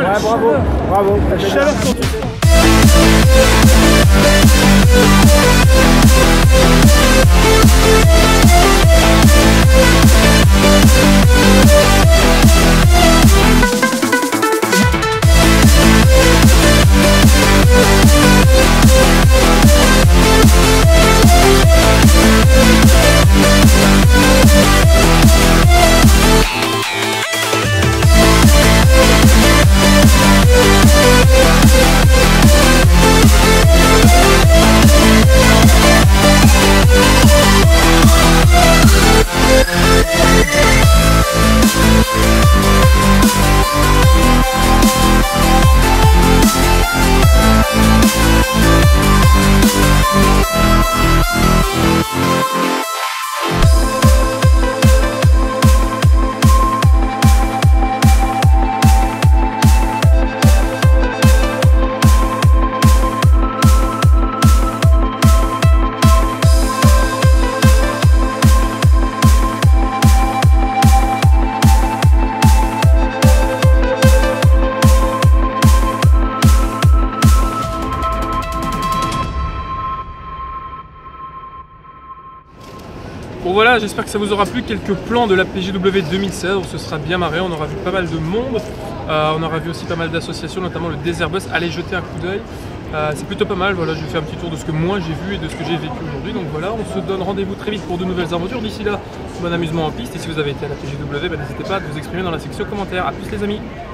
Ouais, bravo, bravo. Chaleur sur tout. Bon voilà, j'espère que ça vous aura plu, quelques plans de la PJW 2016, on se sera bien marré, on aura vu pas mal de monde, on aura vu aussi pas mal d'associations, notamment le Desert Bus, allez jeter un coup d'œil, c'est plutôt pas mal, voilà, j'ai fait un petit tour de ce que moi j'ai vu et de ce que j'ai vécu aujourd'hui, donc voilà, on se donne rendez-vous très vite pour de nouvelles aventures, d'ici là, bon amusement en piste, et si vous avez été à la PJW, n'hésitez pas à vous exprimer dans la section commentaires, à plus les amis.